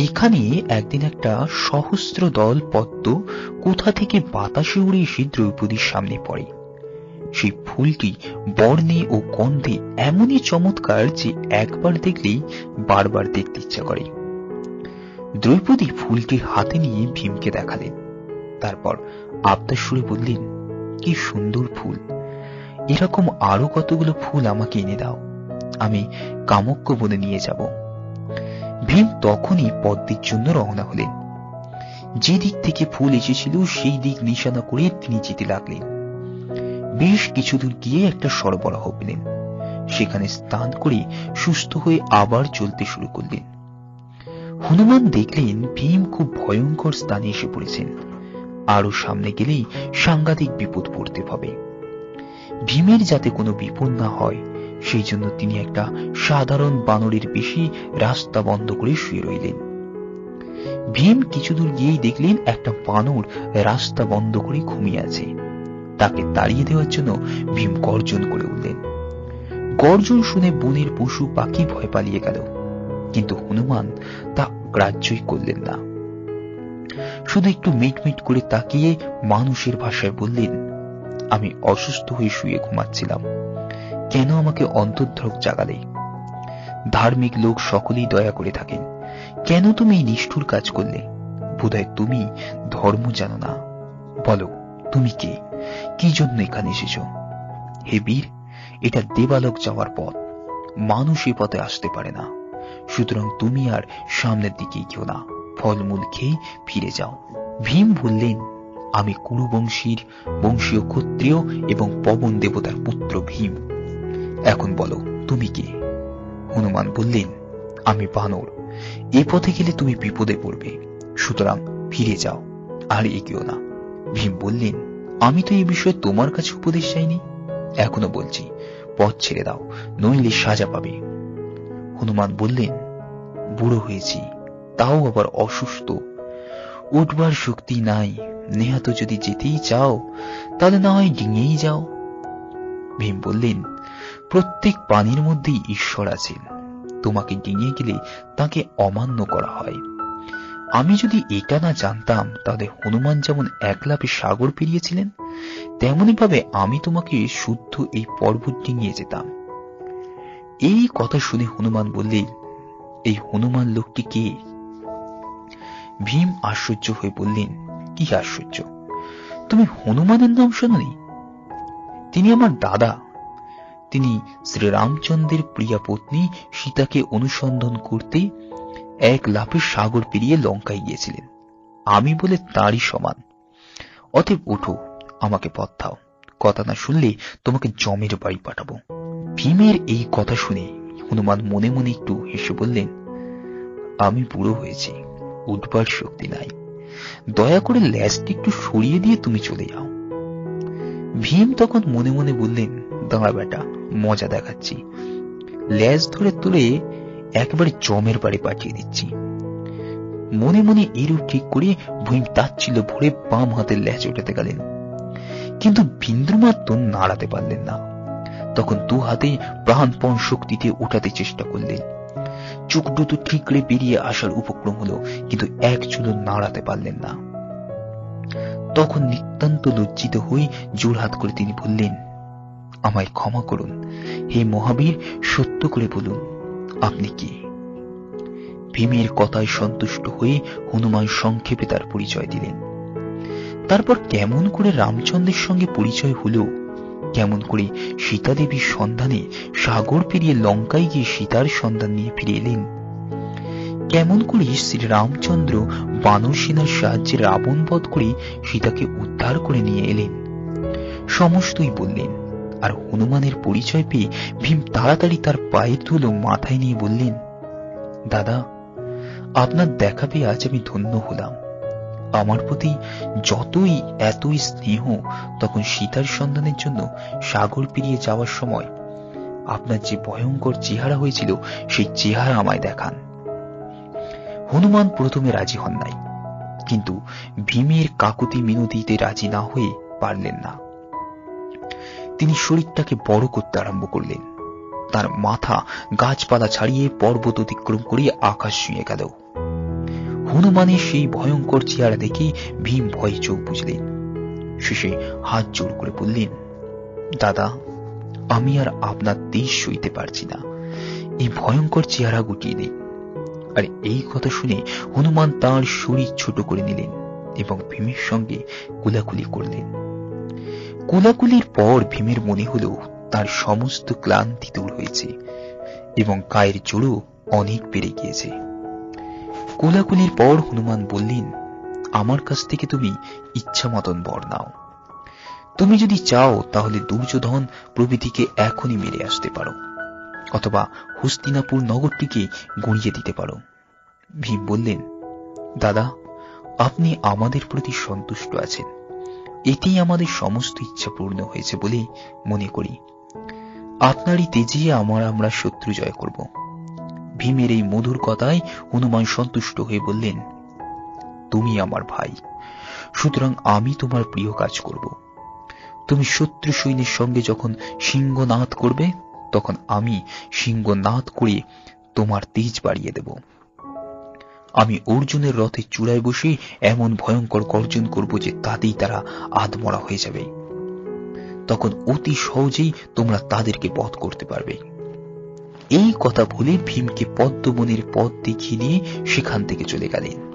এখানে একদিন একটা সহস্র দল পদ্ম কোথা থেকে বাতাসে উড়ে এসে দ্রৌপদীর সামনে পড়ে। সেই ফুলটি বর্ণে ও গন্ধে এমনই চমৎকার যে একবার দেখলেই বারবার দেখতে ইচ্ছা করে। দ্রৌপদী ফুলটি হাতে নিয়ে ভীমকে দেখালেন। তারপর আবদার সুরে বললেন, কি সুন্দর ফুল, এরকম আরো কতগুলো ফুল আমাকে এনে দাও, আমি কামক্য বনে নিয়ে যাব। ভীম তখনই পদ্মের জন্য রওনা হলেন। যে দিক থেকে ফুল এসেছিল সেই দিক নিশানা করে তিনি যেতে লাগলেন। বেশ কিছু দূর গিয়ে একটা সরবরাহ পেলেন। সেখানে স্নান করে সুস্থ হয়ে আবার চলতে শুরু করলেন। হনুমান দেখলেন ভীম খুব ভয়ঙ্কর স্থানে এসে পড়েছেন, আরো সামনে গেলেই সাংঘাতিক বিপদ পড়তে হবে। ভীমের যাতে কোনো বিপদ না হয় সেই জন্য তিনি একটা সাধারণ বানরের বেশি রাস্তা বন্ধ করে শুয়ে রইলেন। ভীম কিছু দূর গিয়েই দেখলেন একটা বানর রাস্তা বন্ধ করে ঘুমিয়ে আছে। তাকে তাড়িয়ে দেওয়ার জন্য ভীম গর্জন করে উঠলেন। গর্জন শুনে বনের পশু পাখি ভয় পালিয়ে গেল, কিন্তু হনুমান তা গ্রাহ্যই করলেন না। শুধু একটু মিটমিট করে তাকিয়ে মানুষের ভাষায় বললেন, আমি অসুস্থ হয়ে শুয়ে ঘুমাচ্ছিলাম, কেন আমাকে অন্তর্ধারক জাগালে? ধার্মিক লোক সকলেই দয়া করে থাকেন, কেন তুমি এই নিষ্ঠুর কাজ করলে? বোধহয় তুমি ধর্ম জানো না। বলো তুমি কে, কি জন্য এখানে এসেছ? হে বীর, এটা দেবালক যাওয়ার পথ, মানুষ এ পথে আসতে পারে না, সুতরাং তুমি আর সামনের দিকে কেউ না, ফলমূল খেয়ে ফিরে যাও। ভীম বললেন, আমি কুরুবংশীর বংশীয় ক্ষত্রিয় এবং পবন দেবতার পুত্র ভীম, এখন বলো তুমি কে? হনুমান বললেন, আমি বানর, এ পথে গেলে তুমি বিপদে পড়বে, সুতরাং ফিরে যাও, আর এগিয়েও না। ভীম বললেন, আমি তো এই বিষয়ে তোমার কাছে উপদেশ চাইনি, এখনো বলছি পথ ছেড়ে দাও, নইলে সাজা পাবে। হনুমান বললেন, বুড়ো হয়েছি, তাও আবার অসুস্থ, উঠবার শক্তি নাই, নেহাত যদি যেতেই চাও তাহলে না হয় ডিঙেই যাও। ভীম বললেন, প্রত্যেক প্রাণীর মধ্যেই ঈশ্বর আছেন, তোমাকে ডিঙে গেলে তাকে অমান্য করা হয়। আমি যদি এটা না জানতাম তাহলে হনুমান যেমন এক লাফে সাগর পেরিয়েছিলেন, তেমনি ভাবে আমি তোমাকে শুদ্ধ এই পর্বত ডিঙিয়ে যেতাম। এই কথা শুনে হনুমান বললেন, এই হনুমান লোকটি কে? ভীম আশ্চর্য হয়ে বললেন, কি আশ্চর্য, তুমি হনুমানের নাম শোনোনি? তিনি আমার দাদা, তিনি শ্রীরামচন্দ্রের প্রিয়া পত্নী সীতাকে অনুসন্ধান করতে এক লাফে সাগর পেরিয়ে লঙ্কায় গিয়েছিলেন, আমি বলে তাঁরই সমান। অতএব ওঠো, আমাকে পথ দাও, কথা না শুনলে তোমাকে জমের বাড়ি পাঠাবো। ভীমের এই কথা শুনে হনুমান মনে মনে একটু হেসে বললেন, আমি বুড়ো হয়েছি, উঠবার শক্তি নাই, দয়া করে ল্যাজটি একটু সরিয়ে দিয়ে তুমি চলে যাও। ভীম তখন মনে মনে বললেন, দাঁড়া বেটা, মজা দেখাচ্ছি, ল্যাজ ধরে তুলে একেবারে জমের বাড়ি পাঠিয়ে দিচ্ছি। মনে মনে এরূপ ঠিক করে ভীম তাচ্ছিল্য ভরে বাম হাতের ল্যাজ উঠাতে গেলেন, কিন্তু বিন্দুমাত্র নাড়াতে পারলেন না। তখন দু হাতে প্রাণপণ শক্তিতে উঠাতে চেষ্টা করলেন। চোখ দুটো ঠিকরে বেরিয়ে আসার উপক্রম হলো, কিন্তু এক চুলো নাড়াতে পারলেন না। তখন নিতান্ত লজ্জিত হয়ে জোড়হাত করে তিনি বললেন, আমায় ক্ষমা করুন, হে মহাবীর, সত্য করে বলুন আপনি কে? ভীমের কথায় সন্তুষ্ট হয়ে হনুমান সংক্ষেপে তার পরিচয় দিলেন। তারপর কেমন করে রামচন্দ্রের সঙ্গে পরিচয় হলো, কেমন করে সীতা দেবীর সন্ধানে সাগর পেরিয়ে লঙ্কায় গিয়ে সীতার সন্ধান নিয়ে ফিরে এলেন, কেমন করে শ্রী রামচন্দ্র বানর সেনার সাহায্যে রাবণ বধ করে সীতাকে উদ্ধার করে নিয়ে এলেন, সমস্তই বললেন। আর হনুমানের পরিচয় পেয়ে ভীম তাড়াতাড়ি তার পায়ের ধুলো মাথায় নিয়ে বললেন, দাদা, আপনার দেখা পেয়ে আজ আমি ধন্য হলাম। আমার প্রতি যতই এতই স্নেহ, তখন সীতার সন্ধানের জন্য সাগর পেরিয়ে যাওয়ার সময় আপনার যে ভয়ঙ্কর চেহারা হয়েছিল সেই চেহারা আমায় দেখান। হনুমান প্রথমে রাজি হন নাই, কিন্তু ভীমের কাকুতি মিনতিতে রাজি না হয়ে পারলেন না। তিনি শরীরটাকে বড় করতে আরম্ভ করলেন। তার মাথা গাছপালা ছাড়িয়ে পর্বত অতিক্রম করে আকাশ ছুঁয়ে গেল। হনুমানের সেই ভয়ঙ্কর চেহারা দেখে ভীম ভয়ে চোখ বুঝলেন। শেষে হাত জোড় করে বললেন, দাদা, আমি আর আপনার তেজ সইতে পারছি না, এই ভয়ঙ্কর চেহারা গুটিয়ে দিন। আর এই কথা শুনে হনুমান তাঁর শরীর ছোট করে নিলেন এবং ভীমের সঙ্গে কোলাকুলি করলেন। কোলাকুলির পর ভীমের মনে হলো তার সমস্ত ক্লান্তি দূর হয়েছে এবং গায়ের জোরও অনেক বেড়ে গিয়েছে। কোলাকুলির পর হনুমান বললেন, আমার কাছ থেকে তুমি ইচ্ছা মতন বর নাও। তুমি যদি চাও তাহলে দুর্যোধন প্রভৃতিকে এখনই মেরে আসতে পারো, অথবা হস্তিনাপুর নগরটিকে গুঁড়িয়ে দিতে পারো। ভীম বললেন, দাদা, আপনি আমাদের প্রতি সন্তুষ্ট আছেন, এতেই আমাদের সমস্ত ইচ্ছা পূর্ণ হয়েছে বলে মনে করি। আপনারই তেজে আমরা শত্রু জয় করব। ভীমের এই মধুর কথায় হনুমান সন্তুষ্ট হয়ে বললেন, তুমি আমার ভাই, সুতরাং আমি তোমার প্রিয় কাজ করব। তুমি শত্রু সৈন্যের সঙ্গে যখন সিংহনাদ করবে, তখন আমি সিংহনাদ করে তোমার তেজ বাড়িয়ে দেব। আমি অর্জুনের রথের চূড়ায় বসে এমন ভয়ঙ্কর গর্জন করব যে তাতেই তারা আধমরা হয়ে যাবে। তখন অতি সহজেই তোমরা তাদেরকে বধ করতে পারবে। এই কথা বলে ভীমকে পদ্মবনের পথ দেখিয়ে দিয়ে সেখান থেকে চলে গেলেন।